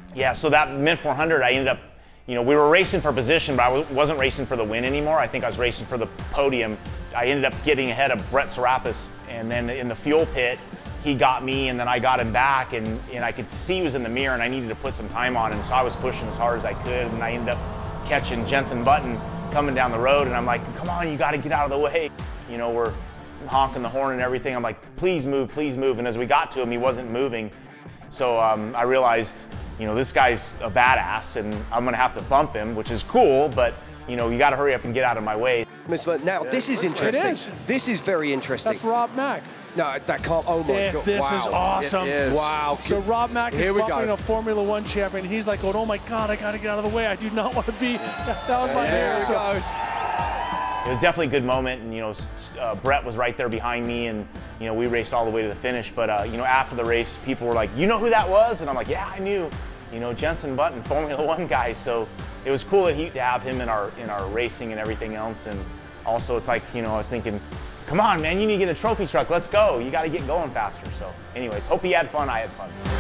Yeah, so that mid 400, I ended up, you know, we were racing for position, but I wasn't racing for the win anymore. I think I was racing for the podium. I ended up getting ahead of Brett Serapis, and then in the fuel pit, he got me, and then I got him back, and I could see he was in the mirror, and I needed to put some time on him, so I was pushing as hard as I could, and I ended up catching Jenson Button coming down the road, and I'm like, come on, you got to get out of the way. You know, we're honking the horn and everything. I'm like, please move, and as we got to him, he wasn't moving. So I realized, you know, this guy's a badass, and I'm gonna have to bump him, which is cool, but you know, you got to hurry up and get out of my way. Now, this is interesting. This is very interesting. That's Rob Mack. No, that can't, oh my God. This is awesome. Wow. So Rob Mack is bumping a Formula One champion. He's like going, oh my God, I got to get out of the way. I do not want to be, that was my hair. There it goes. It was definitely a good moment, and you know, Brett was right there behind me, and you know, we raced all the way to the finish. But you know, after the race, people were like, "You know who that was?" And I'm like, "Yeah, I knew." You know, Jenson Button, Formula One guy. So it was cool to have him in our racing and everything else. And also, it's like, you know, I was thinking, "Come on, man, you need to get a trophy truck. Let's go. You got to get going faster." So, anyways, hope he had fun. I had fun.